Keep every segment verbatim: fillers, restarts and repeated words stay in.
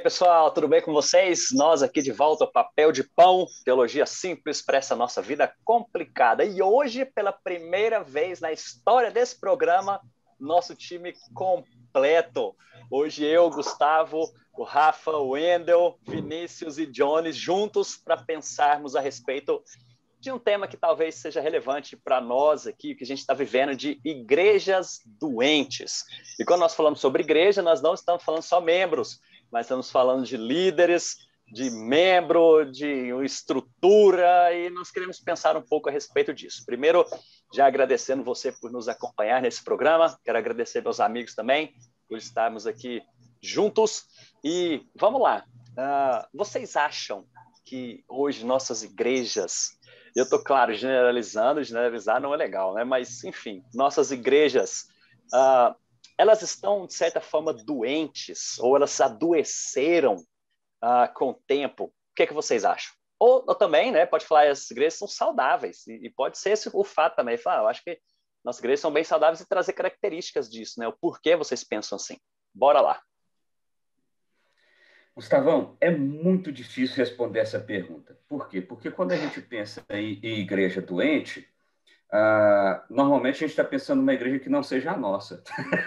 pessoal, tudo bem com vocês? Nós aqui de volta ao Papel de Pão, teologia simples para essa nossa vida complicada. E hoje, pela primeira vez na história desse programa, nosso time completo. Hoje eu, Gustavo, o Rafa, o Wendel, Vinícius e Jones juntos para pensarmos a respeito de um tema que talvez seja relevante para nós aqui, que a gente está vivendo, de igrejas doentes. E quando nós falamos sobre igreja, nós não estamos falando só membros, mas estamos falando de líderes, de membro, de estrutura, e nós queremos pensar um pouco a respeito disso. Primeiro, já agradecendo você por nos acompanhar nesse programa, quero agradecer meus amigos também por estarmos aqui juntos. E vamos lá, uh, vocês acham que hoje nossas igrejas, eu estou, claro, generalizando, generalizar não é legal, né? Mas, enfim, nossas igrejas, uh, elas estão, de certa forma, doentes, ou elas adoeceram uh, com o tempo. O que é que vocês acham? Ou, ou também, né, pode falar, as igrejas são saudáveis, e, e pode ser esse o fato também. Falar, ah, eu acho que nossas igrejas são bem saudáveis e trazer características disso, né? O porquê vocês pensam assim. Bora lá. Gustavão, é muito difícil responder essa pergunta. Por quê? Porque quando a gente pensa em, em igreja doente, ah, normalmente a gente está pensando numa igreja que não seja a nossa.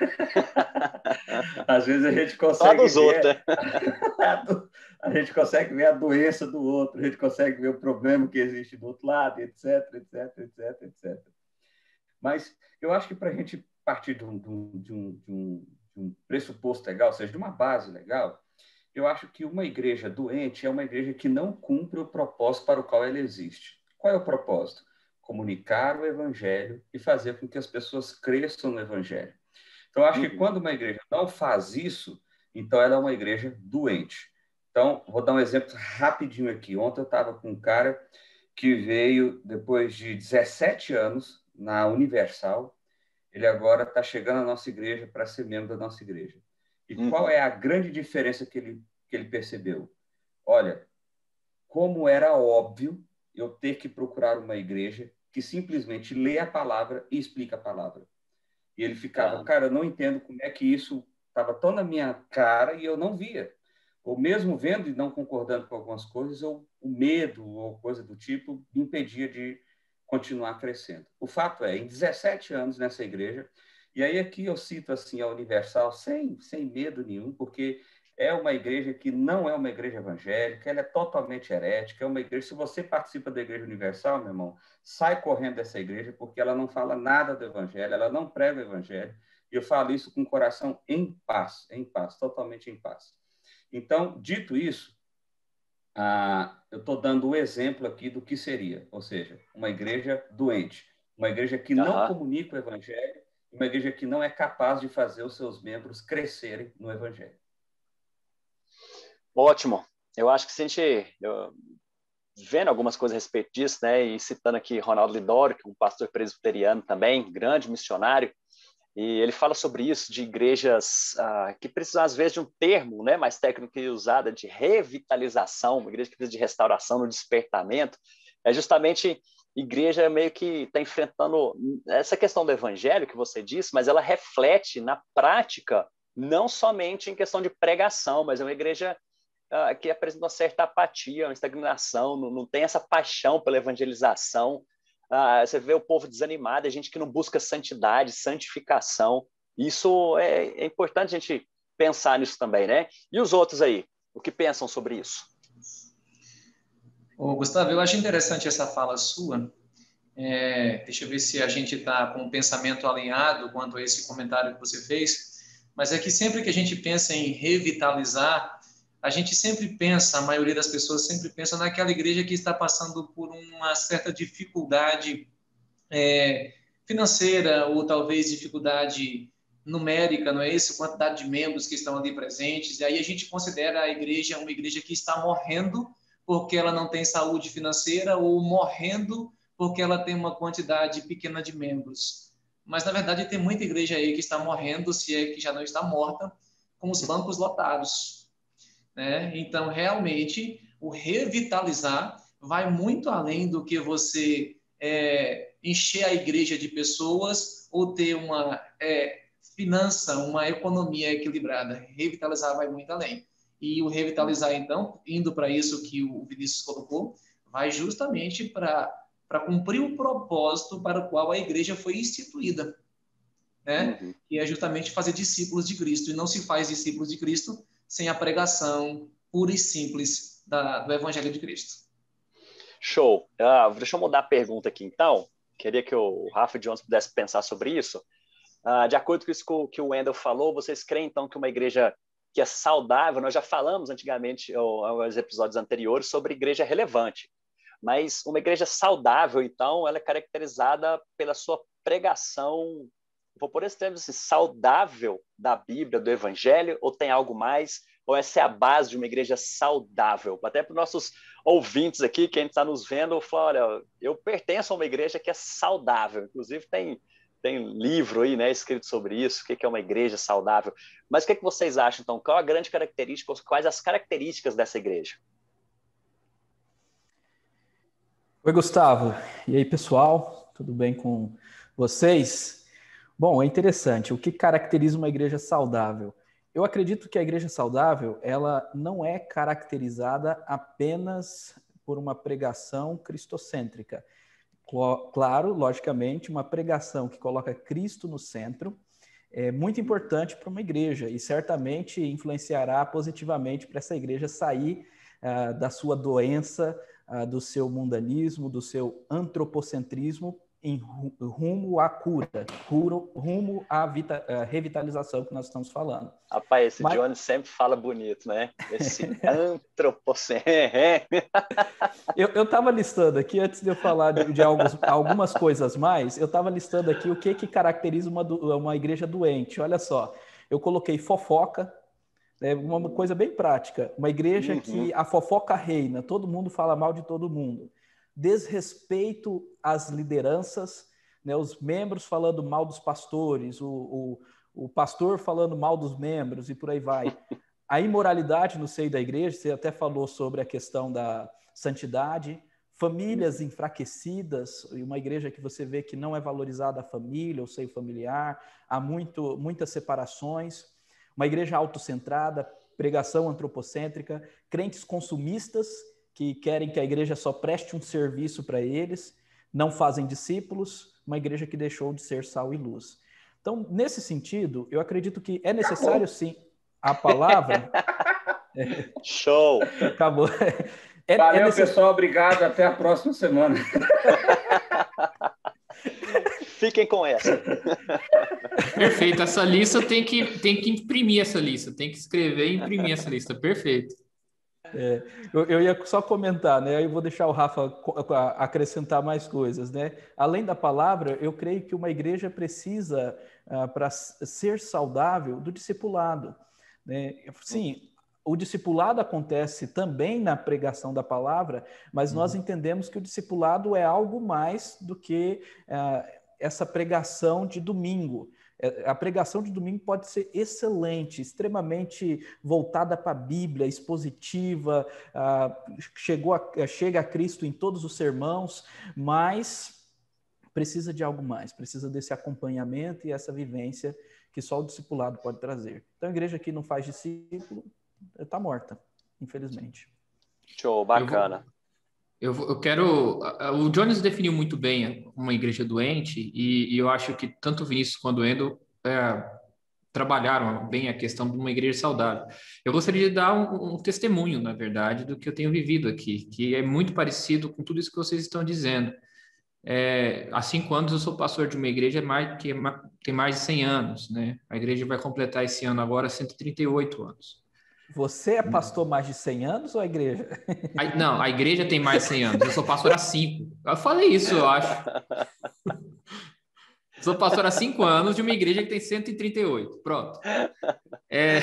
Às vezes a gente consegue dos ver outros, a gente consegue ver a doença do outro, a gente consegue ver o problema que existe do outro lado, etc, etc, etc, etcétera. Mas eu acho que para a gente partir de um, de, um, de, um, de um pressuposto legal, ou seja, de uma base legal, eu acho que uma igreja doente é uma igreja que não cumpre o propósito para o qual ela existe. Qual é o propósito? Comunicar o evangelho e fazer com que as pessoas cresçam no evangelho. Então, eu acho uhum. que quando uma igreja não faz isso, então ela é uma igreja doente. Então, vou dar um exemplo rapidinho aqui. Ontem eu estava com um cara que veio depois de dezessete anos na Universal. Ele agora está chegando à nossa igreja para ser membro da nossa igreja. E uhum. qual é a grande diferença que ele, que ele percebeu? Olha, como era óbvio eu ter que procurar uma igreja que simplesmente lê a palavra e explica a palavra. E ele ficava, ah. cara, eu não entendo como é que isso estava tão na minha cara e eu não via. Ou mesmo vendo e não concordando com algumas coisas, ou o medo ou coisa do tipo me impedia de continuar crescendo. O fato é, em dezessete anos nessa igreja, e aí aqui eu cito assim a Universal sem, sem medo nenhum, porque é uma igreja que não é uma igreja evangélica, ela é totalmente herética, é uma igreja, se você participa da Igreja Universal, meu irmão, sai correndo dessa igreja, porque ela não fala nada do evangelho, ela não prega o evangelho, e eu falo isso com o coração em paz, em paz, totalmente em paz. Então, dito isso, ah, eu estou dando o exemplo aqui do que seria, ou seja, uma igreja doente, uma igreja que não uhum. comunica o evangelho, uma igreja que não é capaz de fazer os seus membros crescerem no evangelho. Ótimo. Eu acho que se a gente, eu, vendo algumas coisas a respeito disso, né, e citando aqui Ronaldo Lidório, que é um pastor presbiteriano também, grande missionário, e ele fala sobre isso, de igrejas ah, que precisam, às vezes, de um termo, né, mais técnico que usado, de revitalização, uma igreja que precisa de restauração, no despertamento, é justamente igreja meio que está enfrentando essa questão do evangelho que você disse, mas ela reflete na prática, não somente em questão de pregação, mas é uma igreja uh, que apresenta uma certa apatia, uma estagnação, não, não tem essa paixão pela evangelização. Uh, você vê o povo desanimado, a gente que não busca santidade, santificação. Isso é, é importante a gente pensar nisso também, né? E os outros aí, o que pensam sobre isso? Ô, Gustavo, eu acho interessante essa fala sua. É, deixa eu ver se a gente está com o pensamento alinhado quanto a esse comentário que você fez. Mas é que sempre que a gente pensa em revitalizar, a gente sempre pensa, a maioria das pessoas sempre pensa naquela igreja que está passando por uma certa dificuldade é, financeira ou talvez dificuldade numérica, não é isso? Quantidade de membros que estão ali presentes. E aí a gente considera a igreja uma igreja que está morrendo porque ela não tem saúde financeira ou morrendo porque ela tem uma quantidade pequena de membros. Mas, na verdade, tem muita igreja aí que está morrendo, se é que já não está morta, com os bancos lotados. Né? Então, realmente, o revitalizar vai muito além do que você é, encher a igreja de pessoas ou ter uma é, finança, uma economia equilibrada. Revitalizar vai muito além. E o revitalizar, então, indo para isso que o Vinícius colocou, vai justamente para para cumprir o propósito para o qual a igreja foi instituída, né? Uhum. Que é justamente fazer discípulos de Cristo. E não se faz discípulos de Cristo sem a pregação pura e simples da, do Evangelho de Cristo. Show. Uh, deixa eu mudar a pergunta aqui, então. Queria que o Rafa Jones pudesse pensar sobre isso. Uh, de acordo com isso que o Wendel falou, vocês creem, então, que uma igreja que é saudável, nós já falamos antigamente, ou aos episódios anteriores, sobre igreja relevante. Mas uma igreja saudável, então, ela é caracterizada pela sua pregação, vou por esse termo assim, saudável da Bíblia, do Evangelho, ou tem algo mais? Ou essa é a base de uma igreja saudável? Até para os nossos ouvintes aqui, quem está nos vendo, fala, olha, eu pertenço a uma igreja que é saudável. Inclusive tem, tem livro aí, né, escrito sobre isso, o que é uma igreja saudável. Mas o que, que vocês acham, então? Qual a grande característica, quais as características dessa igreja? Oi, Gustavo. E aí, pessoal? Tudo bem com vocês? Bom, é interessante. O que caracteriza uma igreja saudável? Eu acredito que a igreja saudável, ela não é caracterizada apenas por uma pregação cristocêntrica. Claro, logicamente, uma pregação que coloca Cristo no centro é muito importante para uma igreja e certamente influenciará positivamente para essa igreja sair uh, da sua doença, uh, do seu mundanismo, do seu antropocentrismo em rumo à cura, rumo à vita, à revitalização que nós estamos falando. Rapaz, esse Mas... Johnny sempre fala bonito, né? Esse antropocentrismo. Eu estava listando aqui, antes de eu falar de, de alguns, algumas coisas mais, eu estava listando aqui o que, que caracteriza uma, uma igreja doente. Olha só, eu coloquei fofoca, né, uma coisa bem prática. Uma igreja uhum. que a fofoca reina, todo mundo fala mal de todo mundo. Desrespeito às lideranças, né, os membros falando mal dos pastores, o, o, o pastor falando mal dos membros e por aí vai. A imoralidade no seio da igreja, você até falou sobre a questão da santidade, famílias enfraquecidas, uma igreja que você vê que não é valorizada a família, o seio familiar, há muito, muitas separações, uma igreja autocentrada, pregação antropocêntrica, crentes consumistas, que querem que a igreja só preste um serviço para eles, não fazem discípulos, uma igreja que deixou de ser sal e luz. Então, nesse sentido, eu acredito que é necessário, sim, a palavra... Show! Acabou. É, Valeu, é necess... pessoal. Obrigado. Até a próxima semana. Fiquem com essa. Perfeito. Essa lista tem que, tem que imprimir essa lista. Tem que escrever e imprimir essa lista. Perfeito. É, eu, eu ia só comentar, né? Aí eu vou deixar o Rafa acrescentar mais coisas, né? Além da palavra, eu creio que uma igreja precisa, uh, para ser saudável, do discipulado, né? Sim, o discipulado acontece também na pregação da palavra, mas uhum. nós entendemos que o discipulado é algo mais do que uh, essa pregação de domingo. A pregação de domingo pode ser excelente, extremamente voltada para a Bíblia, expositiva, uh, chegou a, chega a Cristo em todos os sermãos, mas precisa de algo mais, precisa desse acompanhamento e essa vivência que só o discipulado pode trazer. Então, a igreja que não faz discípulo está morta, infelizmente. Show, bacana. Eu, vou, eu, eu quero... O Jones definiu muito bem uma igreja doente e, e eu acho que tanto o Vinícius quanto o Endo é, trabalharam bem a questão de uma igreja saudável. Eu gostaria de dar um, um testemunho, na verdade, do que eu tenho vivido aqui, que é muito parecido com tudo isso que vocês estão dizendo. É, há cinco anos eu sou pastor de uma igreja mais, que tem mais de cem anos, né? A igreja vai completar esse ano agora cento e trinta e oito anos. Você é pastor mais de cem anos ou a igreja? A, não, a igreja tem mais de cem anos. Eu sou pastor há cinco. Eu falei isso, eu acho. Sou pastor há cinco anos de uma igreja que tem cento e trinta e oito. Pronto. É,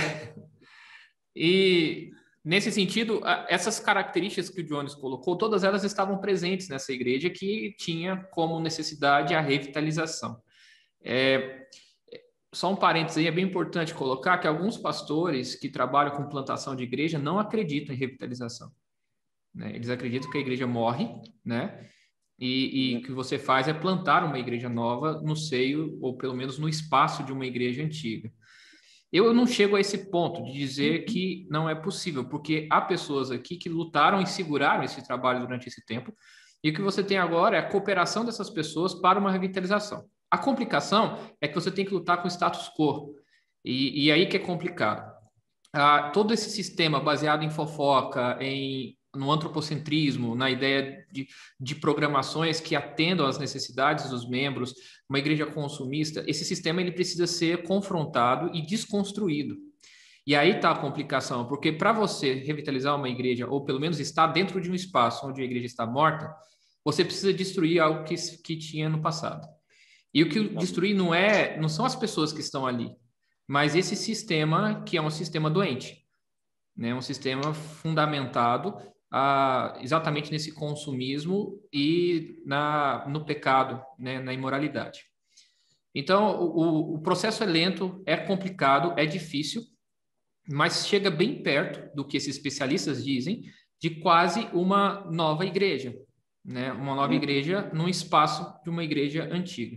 e... Nesse sentido, essas características que o Jones colocou, todas elas estavam presentes nessa igreja que tinha como necessidade a revitalização. É, só um parênteses aí, é bem importante colocar que alguns pastores que trabalham com plantação de igreja não acreditam em revitalização, né? Eles acreditam que a igreja morre, né? E, e o que você faz é plantar uma igreja nova no seio, ou pelo menos no espaço de uma igreja antiga. Eu não chego a esse ponto de dizer que não é possível, porque há pessoas aqui que lutaram e seguraram esse trabalho durante esse tempo, e o que você tem agora é a cooperação dessas pessoas para uma revitalização. A complicação é que você tem que lutar com o status quo, e, e aí que é complicado. Ah, todo esse sistema baseado em fofoca, em, no antropocentrismo, na ideia de, de programações que atendam às necessidades dos membros, uma igreja consumista, esse sistema ele precisa ser confrontado e desconstruído. E aí está a complicação, porque para você revitalizar uma igreja, ou pelo menos estar dentro de um espaço onde a igreja está morta, você precisa destruir algo que, que tinha no passado. E o que destruir não é, não são as pessoas que estão ali, mas esse sistema que é um sistema doente, né? Um sistema fundamentado ah, exatamente nesse consumismo e na, no pecado, né? Na imoralidade. Então, o, o processo é lento, é complicado, é difícil, mas chega bem perto do que esses especialistas dizem de quase uma nova igreja, né? Uma nova igreja num espaço de uma igreja antiga.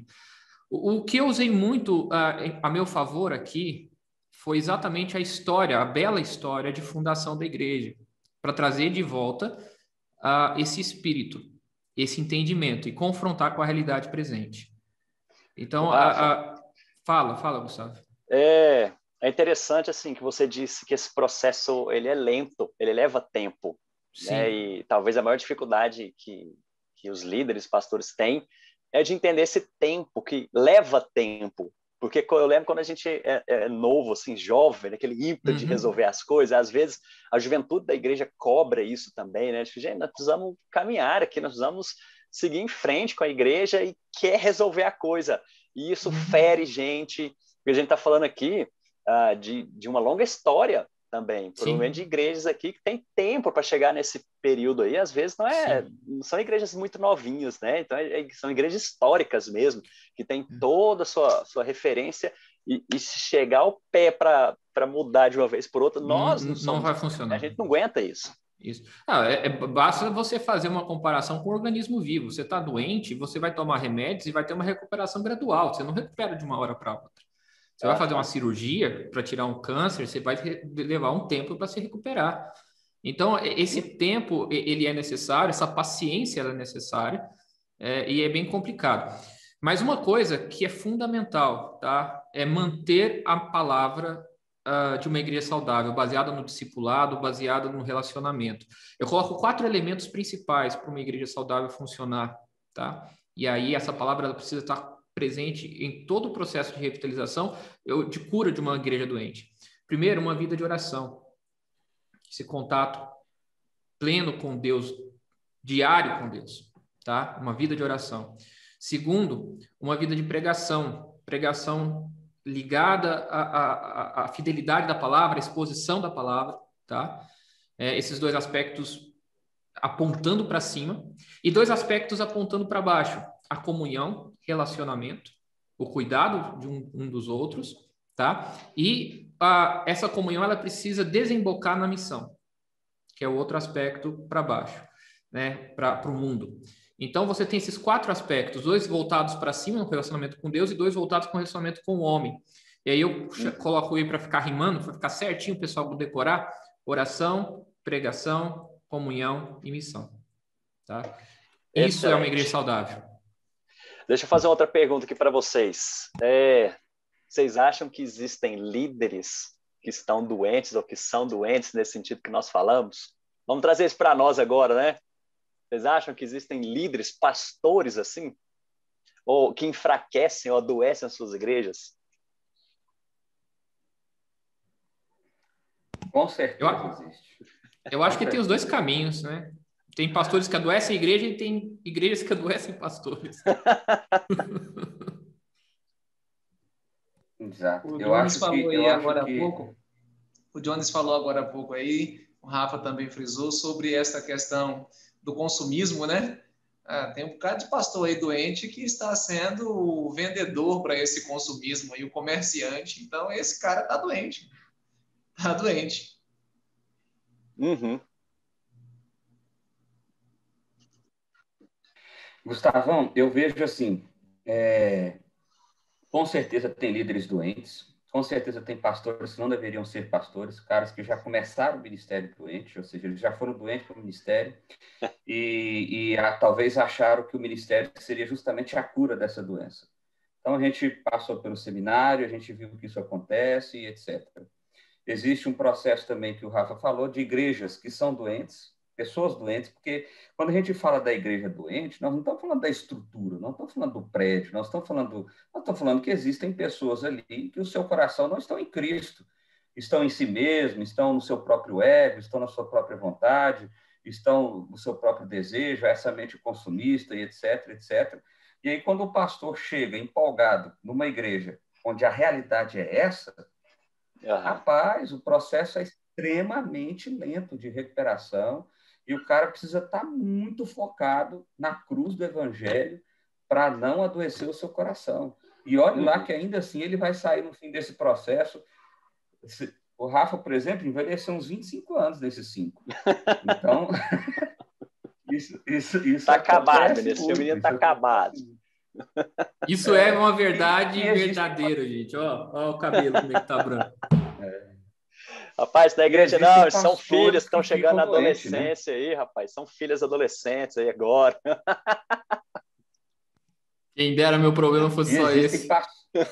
O que eu usei muito uh, a meu favor aqui foi exatamente a história, a bela história de fundação da igreja, para trazer de volta uh, esse espírito, esse entendimento e confrontar com a realidade presente. Então, a, a... fala, fala, Gustavo. É, é interessante assim que você disse que esse processo ele é lento, ele leva tempo, né? E talvez a maior dificuldade que, que os líderes, pastores têm é de entender esse tempo, que leva tempo. Porque eu lembro quando a gente é, é novo, assim, jovem, aquele ímpeto uhum. de resolver as coisas, às vezes a juventude da igreja cobra isso também, né? Tipo, gente, nós precisamos caminhar aqui, nós precisamos seguir em frente com a igreja e quer resolver a coisa. E isso uhum. fere gente, porque a gente está falando aqui uh, de, de uma longa história também, provavelmente de igrejas aqui que tem tempo para chegar nesse período aí, às vezes não é, não são igrejas muito novinhas, né? Então é, são igrejas históricas mesmo, que tem toda a sua, sua referência e, e se chegar ao pé para mudar de uma vez por outra, nós não, não, somos, não vai funcionar. A gente não aguenta isso. Isso. Ah, é, é, basta você fazer uma comparação com o organismo vivo. Você está doente, você vai tomar remédios e vai ter uma recuperação gradual. Você não recupera de uma hora para outra. Você vai fazer uma cirurgia para tirar um câncer, você vai levar um tempo para se recuperar. Então, esse tempo, ele é necessário, essa paciência ela é necessária, é, e é bem complicado. Mas uma coisa que é fundamental, tá? É manter a palavra uh, de uma igreja saudável, baseada no discipulado, baseada no relacionamento. Eu coloco quatro elementos principais para uma igreja saudável funcionar, tá? E aí essa palavra ela precisa estar presente em todo o processo de revitalização, de cura de uma igreja doente. Primeiro, uma vida de oração. Esse contato pleno com Deus, diário com Deus, tá? Uma vida de oração. Segundo, uma vida de pregação. Pregação ligada à, à, à fidelidade da palavra, à exposição da palavra, tá? É, esses dois aspectos apontando para cima e dois aspectos apontando para baixo. A comunhão, relacionamento, o cuidado de um, um dos outros, tá? E a, essa comunhão ela precisa desembocar na missão, que é o outro aspecto para baixo, né? Para o mundo. Então você tem esses quatro aspectos, dois voltados para cima no relacionamento com Deus e dois voltados com o relacionamento com o homem. E aí eu coloco aí para ficar rimando, para ficar certinho o pessoal decorar: oração, pregação, comunhão e missão, tá? Isso Excelente. É uma igreja saudável. Deixa eu fazer outra pergunta aqui para vocês. É, vocês acham que existem líderes que estão doentes ou que são doentes nesse sentido que nós falamos? Vamos trazer isso para nós agora, né? Vocês acham que existem líderes, pastores assim? Ou que enfraquecem ou adoecem as suas igrejas? Com certeza eu, existe. Eu acho que tem os dois caminhos, né? Tem pastores que adoecem a igreja e tem igrejas que adoecem pastores. Exato. O eu Jones acho falou que, aí eu agora acho que... há pouco. O Jones falou agora há pouco aí, o Rafa também frisou sobre essa questão do consumismo, né? Ah, tem um bocado de pastor aí doente que está sendo o vendedor para esse consumismo aí, o comerciante. Então, esse cara está doente. Está doente. Uhum. Gustavão, eu vejo assim, é, com certeza tem líderes doentes, com certeza tem pastores que não deveriam ser pastores, caras que já começaram o ministério doente, ou seja, eles já foram doentes para o ministério e, e a, talvez acharam que o ministério seria justamente a cura dessa doença. Então, a gente passou pelo seminário, a gente viu que isso acontece, e etcétera. Existe um processo também que o Rafa falou, de igrejas que são doentes, pessoas doentes, porque quando a gente fala da igreja doente, nós não estamos falando da estrutura, não estamos falando do prédio, nós estamos falando, nós estamos falando que existem pessoas ali que o seu coração não estão em Cristo, estão em si mesmo, estão no seu próprio ego, estão na sua própria vontade, estão no seu próprio desejo, essa mente consumista, e etc, etcétera. E aí, quando o pastor chega empolgado numa igreja onde a realidade é essa, uhum. rapaz, o processo é extremamente lento de recuperação e o cara precisa estar muito focado na cruz do evangelho para não adoecer o seu coração. E olhe uhum. lá que ainda assim ele vai sair no fim desse processo. O Rafa, por exemplo, envelheceu uns vinte e cinco anos nesses cinco. Então, isso isso isso está acabado, esse menino está acabado. Isso é, é uma verdade verdadeira, gente. Ó, ó o cabelo como é que tá branco. É. Rapaz, da igreja não, são filhas que estão chegando na adolescência doente, né? Aí, rapaz, são filhas adolescentes aí agora. Quem dera meu problema fosse e só esse. Past...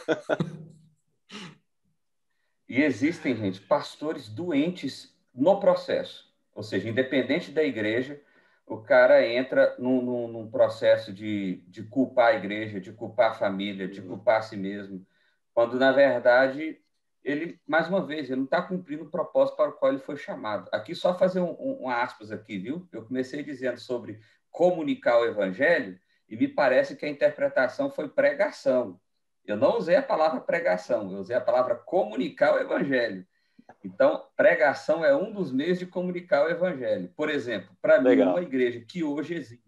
e existem, gente, pastores doentes no processo. Ou seja, independente da igreja, o cara entra num, num, num processo de, de culpar a igreja, de culpar a família, de culpar a si mesmo, quando, na verdade... ele, mais uma vez, ele não está cumprindo o propósito para o qual ele foi chamado. Aqui, só fazer um, um, um aspas aqui, viu? Eu comecei dizendo sobre comunicar o evangelho e me parece que a interpretação foi pregação. Eu não usei a palavra pregação, eu usei a palavra comunicar o evangelho. Então, pregação é um dos meios de comunicar o evangelho. Por exemplo, para mim, uma igreja que hoje existe,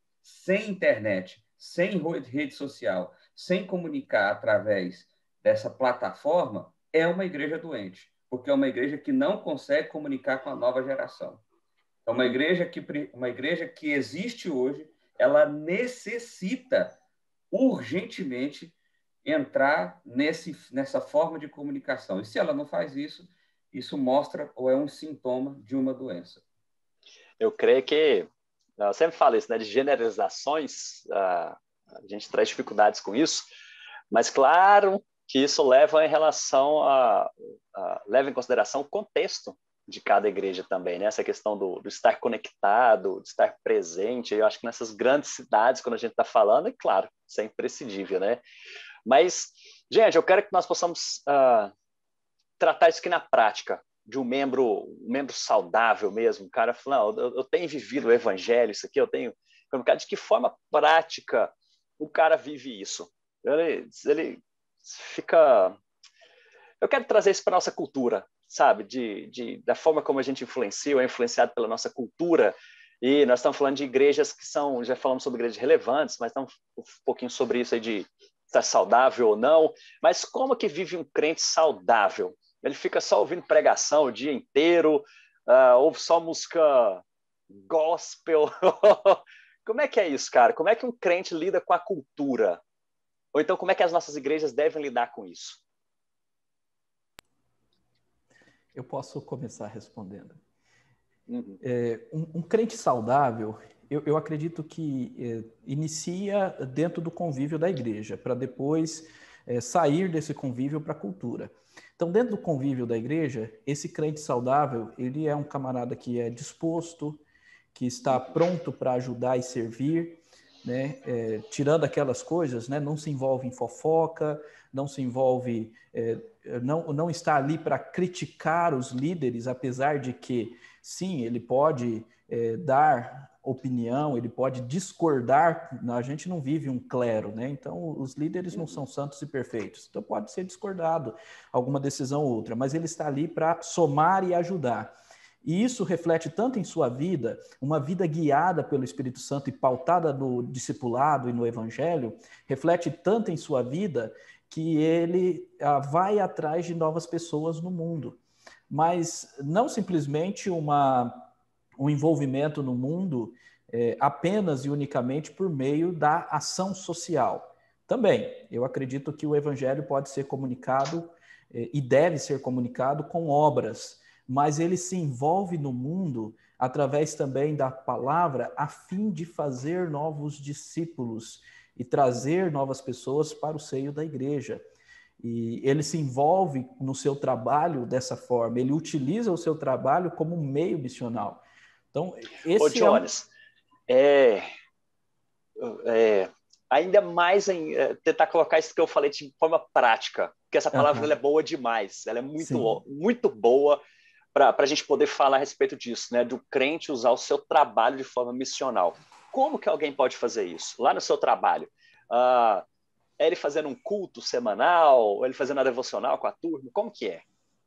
sem internet, sem rede social, sem comunicar através dessa plataforma, é uma igreja doente, porque é uma igreja que não consegue comunicar com a nova geração. É uma igreja que, uma igreja que existe hoje, ela necessita urgentemente entrar nesse, nessa forma de comunicação. E se ela não faz isso, isso mostra ou é um sintoma de uma doença. Eu creio que, eu sempre falo isso, né, de generalizações, a gente traz dificuldades com isso, mas claro que isso leva em relação a, a leva em consideração o contexto de cada igreja também, né? Essa questão do, do estar conectado, de estar presente. Eu acho que nessas grandes cidades, quando a gente está falando, é claro, isso é imprescindível, né? Mas, gente, eu quero que nós possamos uh, tratar isso aqui na prática, de um membro, um membro saudável mesmo, cara, falando, eu, eu tenho vivido o evangelho, isso aqui eu tenho, de que forma prática o cara vive isso? Ele, ele fica... Eu quero trazer isso para a nossa cultura, sabe? De, de, da forma como a gente influencia, ou é influenciado pela nossa cultura. E nós estamos falando de igrejas que são... Já falamos sobre igrejas relevantes, mas estamos um pouquinho sobre isso aí de estar saudável ou não. Mas como que vive um crente saudável? Ele fica só ouvindo pregação o dia inteiro, uh, ouve só música gospel. Como é que é isso, cara? Como é que um crente lida com a cultura? Ou então, como é que as nossas igrejas devem lidar com isso? Eu posso começar respondendo. Uhum. É, um, um crente saudável, eu, eu acredito que é, inicia dentro do convívio da igreja, para depois é, sair desse convívio para a cultura. Então, dentro do convívio da igreja, esse crente saudável, ele é um camarada que é disposto, que está pronto para ajudar e servir, né? É, tirando aquelas coisas, né? Não se envolve em fofoca, não se envolve, é, não, não está ali para criticar os líderes, apesar de que, sim, ele pode é, dar opinião, ele pode discordar. A gente não vive um clero, né? Então os líderes não são santos e perfeitos, então pode ser discordado alguma decisão ou outra, mas ele está ali para somar e ajudar. E isso reflete tanto em sua vida, uma vida guiada pelo Espírito Santo e pautada no discipulado e no Evangelho, reflete tanto em sua vida que ele ah, vai atrás de novas pessoas no mundo. Mas não simplesmente uma, um envolvimento no mundo eh, apenas e unicamente por meio da ação social. Também, eu acredito que o Evangelho pode ser comunicado e deve ser comunicado com obras, mas ele se envolve no mundo através também da palavra, a fim de fazer novos discípulos e trazer novas pessoas para o seio da igreja. E ele se envolve no seu trabalho dessa forma, ele utiliza o seu trabalho como um meio missional. Então, esse Ô, Jones, é, um... é, é, ainda mais em é, tentar colocar isso que eu falei de forma prática, porque essa palavra Uhum. ela é boa demais, ela é muito, muito boa para a gente poder falar a respeito disso, né? Do crente usar o seu trabalho de forma missional. Como que alguém pode fazer isso? Lá no seu trabalho, ah, é ele fazendo um culto semanal, ele fazendo a devocional com a turma, como que é?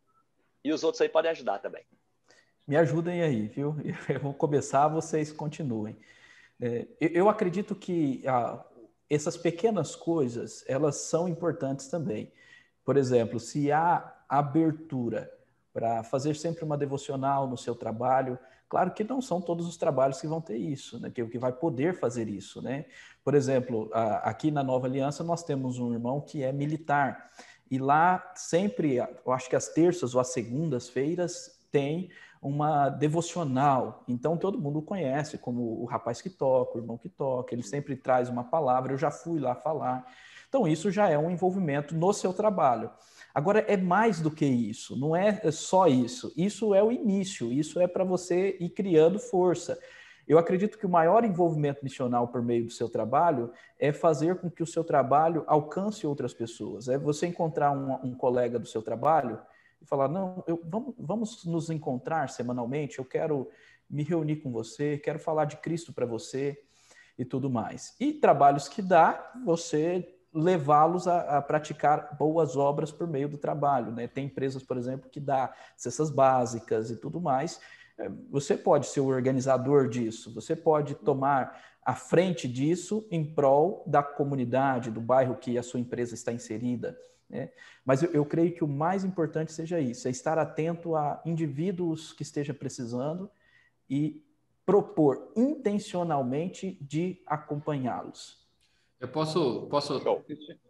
E os outros aí podem ajudar também. Me ajudem aí, viu? Eu vou começar, vocês continuem. É, eu acredito que ah, essas pequenas coisas, elas são importantes também. Por exemplo, se há abertura para fazer sempre uma devocional no seu trabalho, claro que não são todos os trabalhos que vão ter isso, né? que, que vai poder fazer isso, né? Por exemplo, a, aqui na Nova Aliança nós temos um irmão que é militar, e lá sempre, eu acho que às terças ou às segundas-feiras, tem uma devocional. Então todo mundo conhece como o rapaz que toca, o irmão que toca, ele sempre traz uma palavra, eu já fui lá falar. Então isso já é um envolvimento no seu trabalho. Agora é mais do que isso, não é só isso. Isso é o início, isso é para você ir criando força. Eu acredito que o maior envolvimento missional por meio do seu trabalho é fazer com que o seu trabalho alcance outras pessoas. É você encontrar um, um colega do seu trabalho e falar, não, eu, vamos, vamos nos encontrar semanalmente, eu quero me reunir com você, quero falar de Cristo para você e tudo mais. E trabalhos que dá, você levá-los a, a praticar boas obras por meio do trabalho, né? Tem empresas, por exemplo, que dá cestas básicas e tudo mais. Você pode ser o organizador disso, você pode tomar a frente disso em prol da comunidade, do bairro que a sua empresa está inserida, né? Mas eu, eu creio que o mais importante seja isso, é estar atento a indivíduos que estejam precisando e propor intencionalmente de acompanhá-los. Eu posso... posso... Show.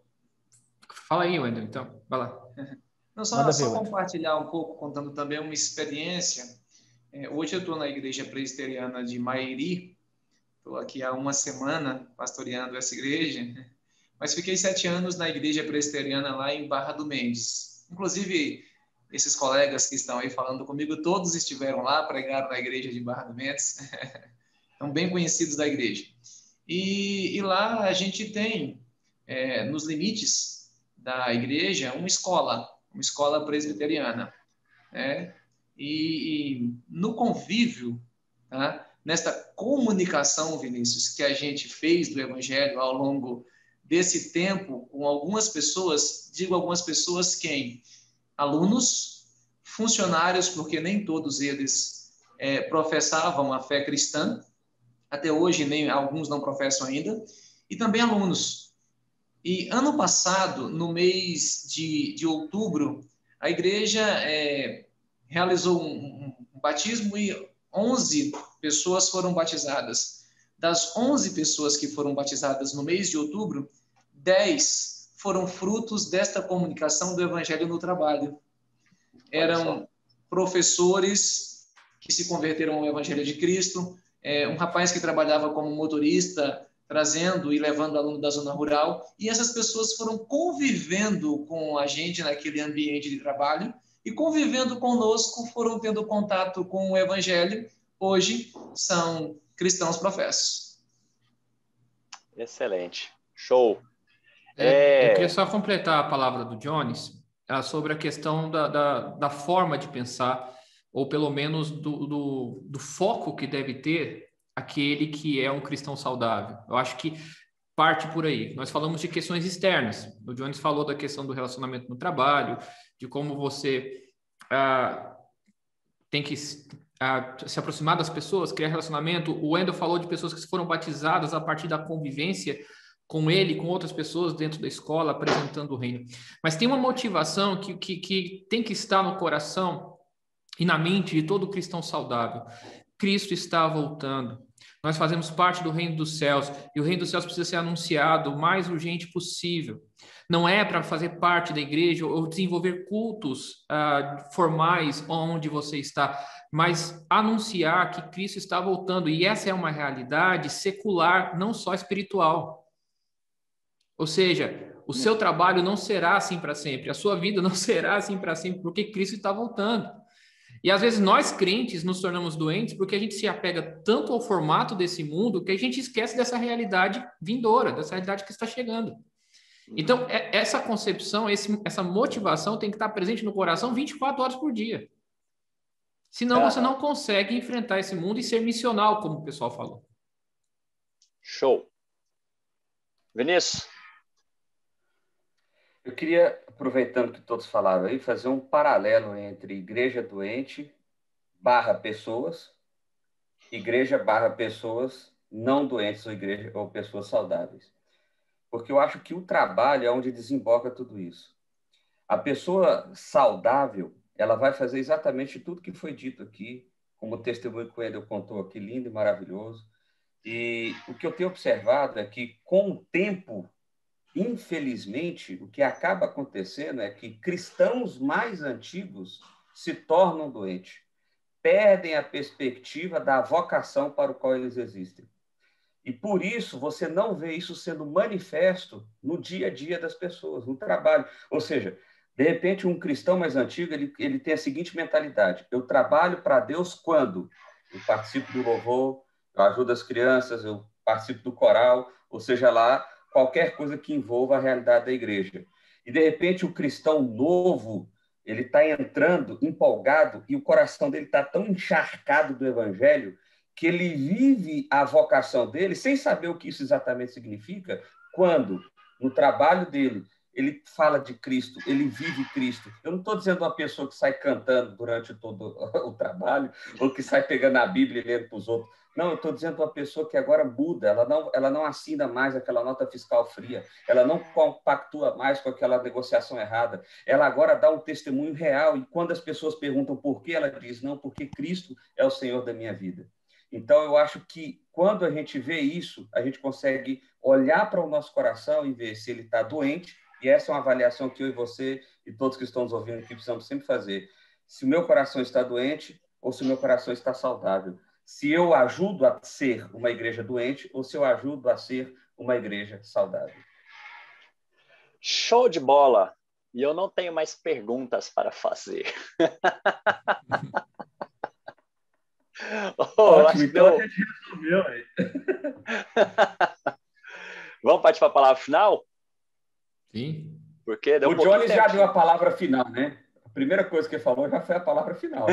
Fala aí, Wendel, então. Vai lá. Não, só, Manda só ver, compartilhar um pouco, contando também uma experiência. É, hoje eu estou na Igreja Presbiteriana de Mairi, estou aqui há uma semana pastoreando essa igreja, mas fiquei sete anos na Igreja Presbiteriana lá em Barra do Mendes. Inclusive, esses colegas que estão aí falando comigo, todos estiveram lá, pregaram na Igreja de Barra do Mendes, são bem conhecidos da igreja. E, e lá a gente tem, é, nos limites da igreja, uma escola, uma escola presbiteriana, né? E, e no convívio, tá? Nesta comunicação, Vinícius, que a gente fez do Evangelho ao longo desse tempo com algumas pessoas, digo algumas pessoas quem? Alunos, funcionários, porque nem todos eles é, professavam a fé cristã, até hoje nem alguns não professam ainda, e também alunos. E ano passado, no mês de, de outubro, a igreja é, realizou um, um batismo e onze pessoas foram batizadas. Das onze pessoas que foram batizadas no mês de outubro, dez foram frutos desta comunicação do Evangelho no trabalho. Eram professores que se converteram ao Evangelho de Cristo, é, um rapaz que trabalhava como motorista, trazendo e levando aluno da zona rural, e essas pessoas foram convivendo com a gente naquele ambiente de trabalho, e convivendo conosco foram tendo contato com o Evangelho. Hoje são cristãos professos. Excelente. Show. É, É... Eu queria só completar a palavra do Jones sobre a questão da, da, da forma de pensar, ou pelo menos do, do, do foco que deve ter aquele que é um cristão saudável. Eu acho que parte por aí. Nós falamos de questões externas. O Jones falou da questão do relacionamento no trabalho, de como você ah, tem que ah, se aproximar das pessoas, criar relacionamento. O Wendel falou de pessoas que foram batizadas a partir da convivência com ele, com outras pessoas dentro da escola, apresentando o reino. Mas tem uma motivação que, que, que tem que estar no coração e na mente de todo cristão saudável. Cristo está voltando. Nós fazemos parte do reino dos céus, e o reino dos céus precisa ser anunciado o mais urgente possível. não é para fazer parte da igreja ou desenvolver cultos uh, formais onde você está, mas anunciar que Cristo está voltando. E essa é uma realidade secular, não só espiritual. Ou seja, o seu trabalho não será assim para sempre, a sua vida não será assim para sempre, porque Cristo está voltando. E às vezes nós crentes nos tornamos doentes porque a gente se apega tanto ao formato desse mundo que a gente esquece dessa realidade vindoura, dessa realidade que está chegando. Então, essa concepção, esse, essa motivação tem que estar presente no coração vinte e quatro horas por dia. Senão você não consegue enfrentar esse mundo e ser missional, como o pessoal falou. Show. Vinícius? Eu queria, aproveitando que todos falaram aí, fazer um paralelo entre igreja doente barra pessoas, igreja barra pessoas não doentes ou, igreja, ou pessoas saudáveis. Porque eu acho que o trabalho é onde desemboca tudo isso. A pessoa saudável, ela vai fazer exatamente tudo que foi dito aqui, como o testemunho que o Wendel contou aqui, lindo e maravilhoso. E o que eu tenho observado é que, com o tempo, infelizmente, o que acaba acontecendo é que cristãos mais antigos se tornam doentes, perdem a perspectiva da vocação para o qual eles existem. E por isso você não vê isso sendo manifesto no dia a dia das pessoas, no trabalho. Ou seja, de repente um cristão mais antigo, ele, ele tem a seguinte mentalidade: eu trabalho para Deus quando? Eu participo do louvor, eu ajudo as crianças, eu participo do coral, ou seja lá, qualquer coisa que envolva a realidade da igreja. E, de repente, o cristão novo, ele está entrando empolgado e o coração dele está tão encharcado do evangelho que ele vive a vocação dele sem saber o que isso exatamente significa, quando, no trabalho dele, ele fala de Cristo, ele vive Cristo. Eu não estou dizendo uma pessoa que sai cantando durante todo o trabalho ou que sai pegando a Bíblia e lendo para os outros. Não, eu estou dizendo uma pessoa que agora muda, ela não, ela não assina mais aquela nota fiscal fria, ela não compactua mais com aquela negociação errada, ela agora dá um testemunho real e quando as pessoas perguntam por que, ela diz, não, porque Cristo é o Senhor da minha vida. Então, eu acho que quando a gente vê isso, a gente consegue olhar para o nosso coração e ver se ele está doente, e essa é uma avaliação que eu e você e todos que estão nos ouvindo aqui precisamos sempre fazer. Se o meu coração está doente ou se o meu coração está saudável. Se eu ajudo a ser uma igreja doente ou se eu ajudo a ser uma igreja saudável. Show de bola! E eu não tenho mais perguntas para fazer. oh, Ótimo, então deu... a gente resolveu aí. Vamos partir para a palavra final? Sim. Porque deu o um Jones já tempo. deu a palavra final, né? A primeira coisa que ele falou já foi a palavra final.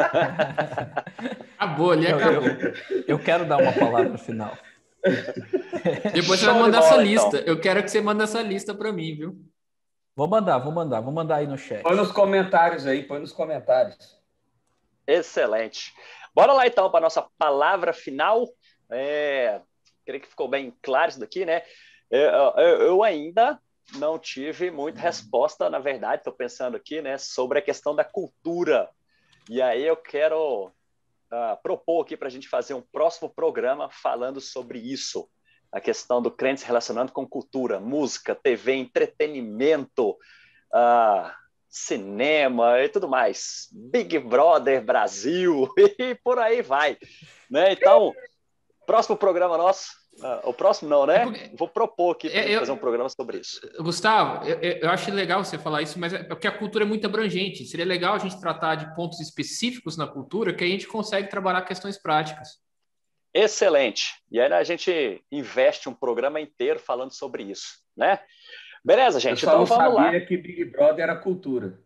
Acabou, ele acabou. Eu, eu, eu quero dar uma palavra final. Depois você vai mandar essa lista. Então. Eu quero que você mande essa lista para mim, viu? Vou mandar, vou mandar. Vou mandar aí no chat. Põe nos comentários aí, põe nos comentários. Excelente. Bora lá, então, para a nossa palavra final. É... Creio que ficou bem claro isso daqui, né? Eu, eu, eu ainda não tive muita resposta, na verdade, estou pensando aqui, né, sobre a questão da cultura. E aí eu quero uh, propor aqui para a gente fazer um próximo programa falando sobre isso. A questão do crente se relacionando com cultura, música, T V, entretenimento, uh, cinema e tudo mais. Big Brother Brasil e por aí vai. Né? Então, próximo programa nosso. Uh, o próximo não, né? É porque... Vou propor aqui para eu... fazer um programa sobre isso. Gustavo, eu, eu acho legal você falar isso, mas é porque a cultura é muito abrangente. Seria legal a gente tratar de pontos específicos na cultura que a gente consegue trabalhar questões práticas. Excelente. E aí a gente investe um programa inteiro falando sobre isso, né? Beleza, gente? Eu só então não vamos lá. sabia que Big Brother era cultura.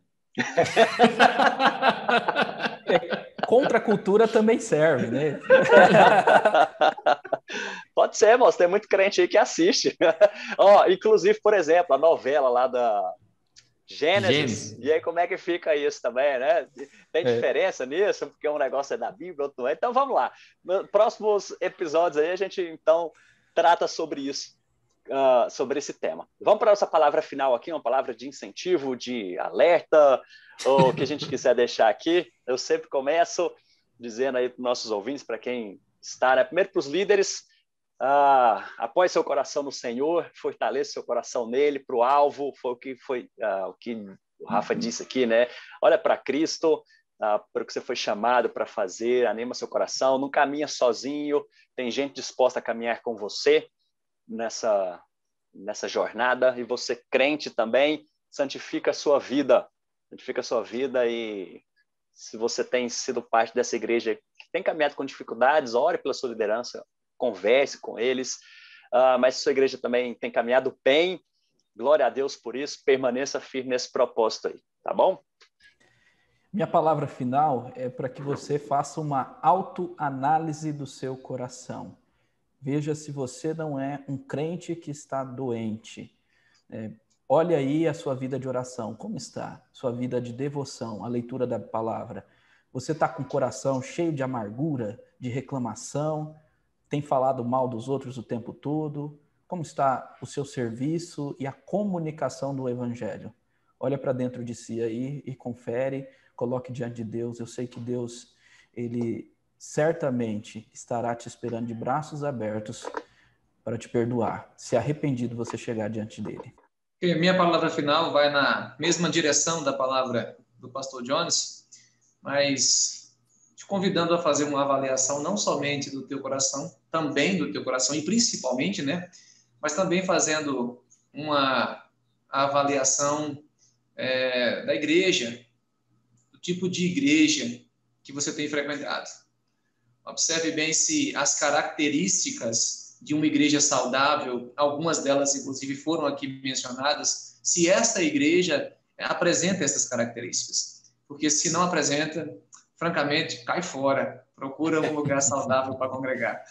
Contra a cultura também serve, né? Pode ser, moço. Tem muito crente aí que assiste. Ó, inclusive, por exemplo, a novela lá da Gênesis. Gênesis. E aí, como é que fica isso também, né? Tem diferença é. nisso? Porque um negócio é da Bíblia, outro não é. Então, vamos lá. Nos próximos episódios aí, a gente, então, trata sobre isso, uh, sobre esse tema. Vamos para a nossa palavra final aqui, uma palavra de incentivo, de alerta, ou o que a gente quiser deixar aqui. Eu sempre começo dizendo aí para os nossos ouvintes, para quem está, né? Primeiro para os líderes, Ah, apoie seu coração no Senhor, fortaleça seu coração nele, para o alvo, foi o que, foi, ah, o que o Rafa disse aqui, né? Olha para Cristo, ah, para o que você foi chamado para fazer, anima seu coração, não caminha sozinho, tem gente disposta a caminhar com você nessa, nessa jornada, e você, crente também, santifica a sua vida, santifica a sua vida, e se você tem sido parte dessa igreja que tem caminhado com dificuldades, ore pela sua liderança, converse com eles, uh, mas se sua igreja também tem caminhado bem, glória a Deus por isso, permaneça firme nesse propósito aí, tá bom? Minha palavra final é para que você faça uma autoanálise do seu coração. Veja se você não é um crente que está doente. É, olhe aí a sua vida de oração, como está? Sua vida de devoção, a leitura da palavra. Você está com o coração cheio de amargura, de reclamação, tem falado mal dos outros o tempo todo? Como está o seu serviço e a comunicação do Evangelho? Olha para dentro de si aí e confere, coloque diante de Deus. Eu sei que Deus, Ele certamente estará te esperando de braços abertos para te perdoar, se arrependido você chegar diante dele. Minha palavra final vai na mesma direção da palavra do pastor Jones, mas te convidando a fazer uma avaliação não somente do teu coração, também do teu coração, e principalmente, né, mas também fazendo uma avaliação é, da igreja, do tipo de igreja que você tem frequentado. Observe bem se as características de uma igreja saudável, algumas delas, inclusive, foram aqui mencionadas, se esta igreja apresenta essas características. Porque se não apresenta, francamente, cai fora. Procura um lugar saudável para congregar.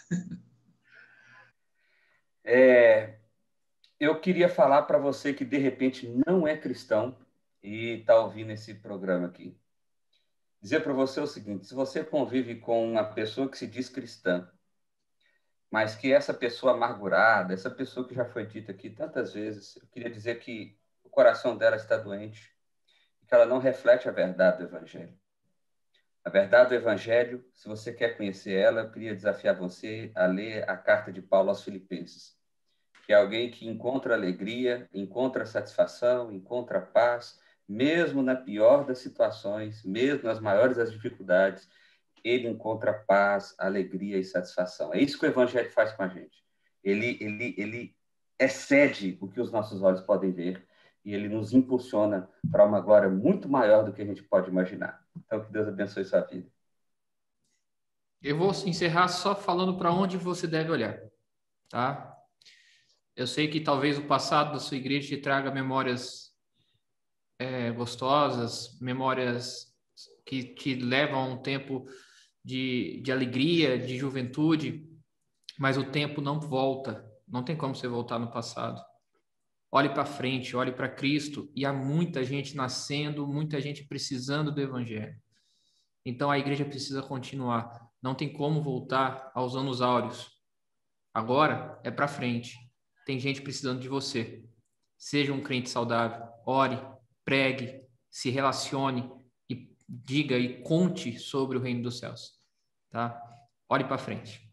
É, eu queria falar para você que, de repente, não é cristão e está ouvindo esse programa aqui. Dizer para você o seguinte: se você convive com uma pessoa que se diz cristã, mas que essa pessoa amargurada, essa pessoa que já foi dita aqui tantas vezes, eu queria dizer que o coração dela está doente, que ela não reflete a verdade do Evangelho. A verdade do Evangelho, se você quer conhecer ela, eu queria desafiar você a ler a carta de Paulo aos Filipenses, que é alguém que encontra alegria, encontra satisfação, encontra paz, mesmo na pior das situações, mesmo nas maiores das dificuldades, ele encontra paz, alegria e satisfação. É isso que o Evangelho faz com a gente. Ele, ele, ele excede o que os nossos olhos podem ver e ele nos impulsiona para uma glória muito maior do que a gente pode imaginar. Então, que Deus abençoe sua vida. Eu vou encerrar só falando para onde você deve olhar, tá? Eu sei que talvez o passado da sua igreja te traga memórias é, gostosas, memórias que te levam a um tempo de, de alegria, de juventude, mas o tempo não volta, não tem como você voltar no passado. Olhe para frente, olhe para Cristo, e há muita gente nascendo, muita gente precisando do Evangelho. Então a igreja precisa continuar, não tem como voltar aos anos áureos. Agora é para frente, tem gente precisando de você. Seja um crente saudável, ore, pregue, se relacione e diga e conte sobre o reino dos céus, tá? Olhe para frente.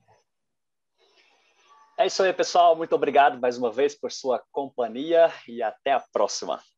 É isso aí, pessoal. Muito obrigado mais uma vez por sua companhia e até a próxima.